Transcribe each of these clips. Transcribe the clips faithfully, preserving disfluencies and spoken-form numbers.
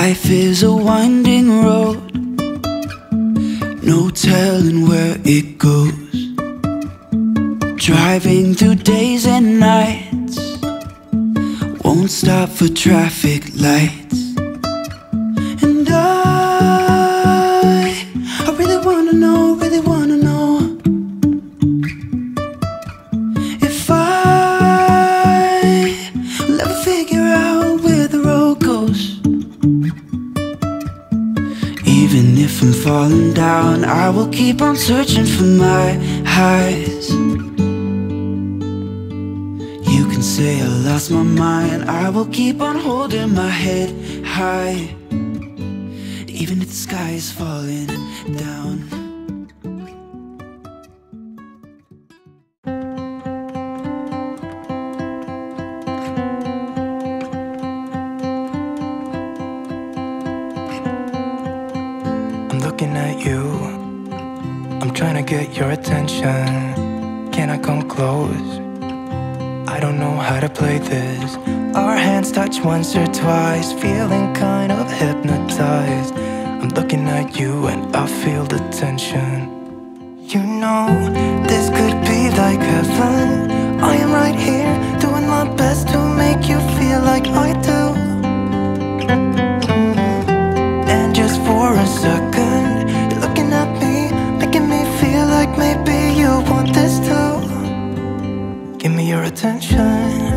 Life is a winding road, no telling where it goes. Driving through days and nights, won't stop for traffic lights. And I, I really wanna know, really wanna know if I will ever figure out where the road goes. Even if I'm falling down, I will keep on searching for my highs. You can say I lost my mind, I will keep on holding my head high, even if the sky is falling down. I'm looking at you, I'm trying to get your attention. Can I come close? I don't know how to play this. Our hands touch once or twice, feeling kind of hypnotized. I'm looking at you and I feel the tension. You know, this could be like heaven. I am right here, doing my best to make you feel like I do. And just for a second, you're looking at me, making me feel like maybe you want this too. Give me your attention.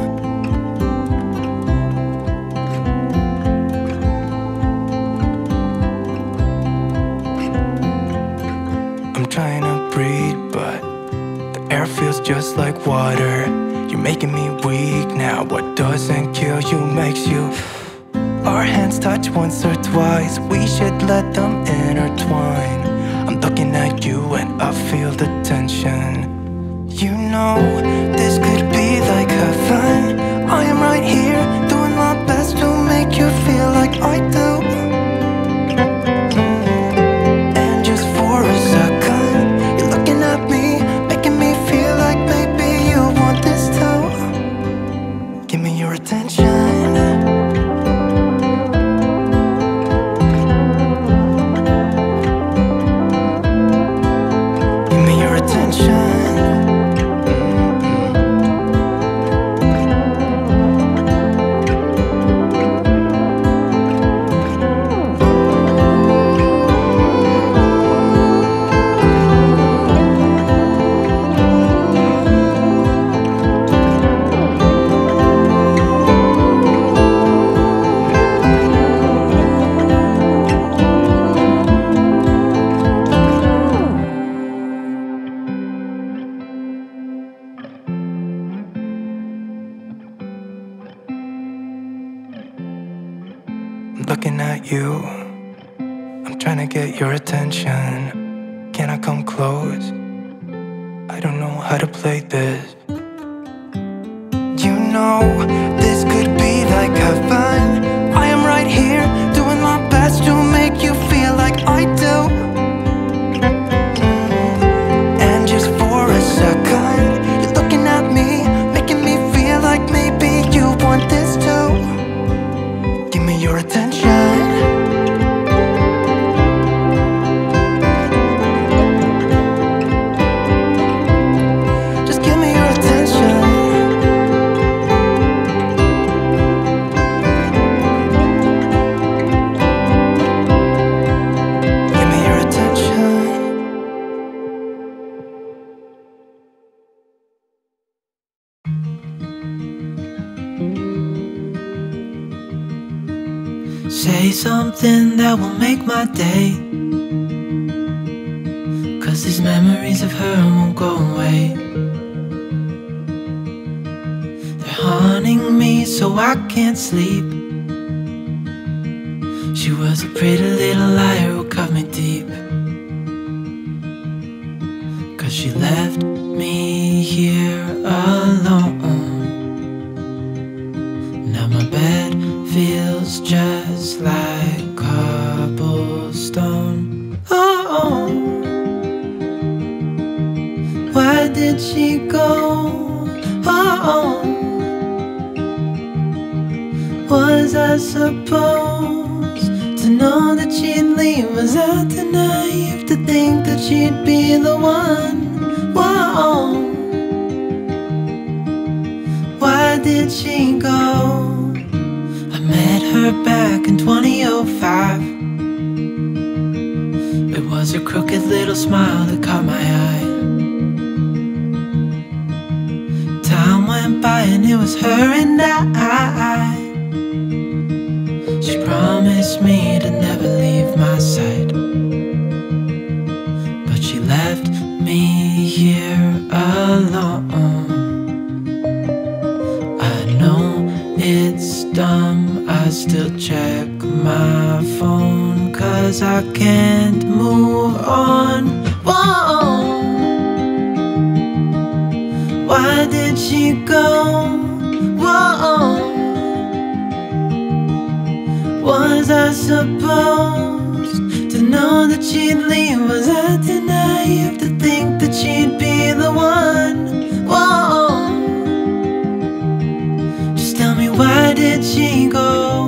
I'm trying to breathe, but the air feels just like water. You're making me weak now. What doesn't kill you makes you. Our hands touch once or twice, we should let them intertwine. I'm looking at you and I feel the tension. You know, this could be like heaven. I am right here, doing my best to make you feel like I do. And just for a second, you're looking at me, making me feel like maybe you want this too. Give me your attention. Give me your attention. I'm looking at you, I'm trying to get your attention. Can I come close? I don't know how to play this. You know, this could be like heaven. I am right here, doing my best to make you feel like I do. And just for a second, you're looking at me, making me feel like maybe you want this too. Give me your attention. Just give me your attention. Give me your attention. Say something that will make my day, 'cause these memories of her won't go away. They're haunting me so I can't sleep. She was a pretty little liar who cut me deep, 'cause she left me here alone. Now my bed feels just like cobblestone. Oh, why did she go? Oh, was I supposed know that she'd leave? Was I too naive to think that she'd be the one? Whoa, why did she go? I met her back in twenty oh five. It was her crooked little smile that caught my eye. Time went by and it was her and I. She promised me to never leave my side, but she left me here alone. I know it's dumb, I still check my phone, 'cause I can't move on. Whoa, why did she go? Whoa, was I supposed to know that she'd leave? Was I too naive to think that she'd be the one? Whoa, just tell me, why did she go?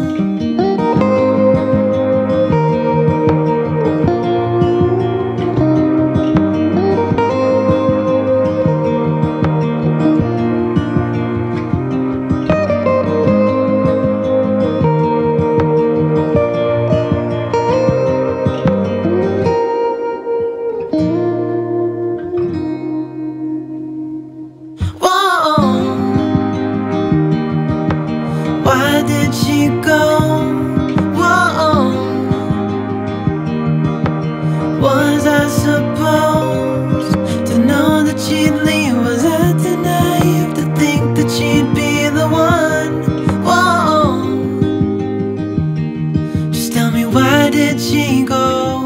Why did she go? Whoa, was I supposed to know that she'd leave? Was I too naive to think that she'd be the one? Whoa, just tell me, why did she go?